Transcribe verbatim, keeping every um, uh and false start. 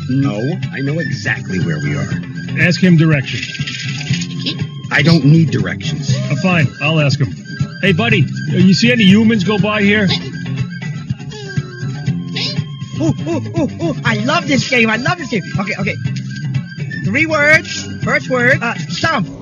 No, I know exactly where we are. Ask him directions. I don't need directions. Oh, fine, I'll ask him. Hey, buddy, you see any humans go by here? Ooh, ooh, ooh, ooh. I love this game. I love this game. Okay, okay. Three words. First word, uh, stomp.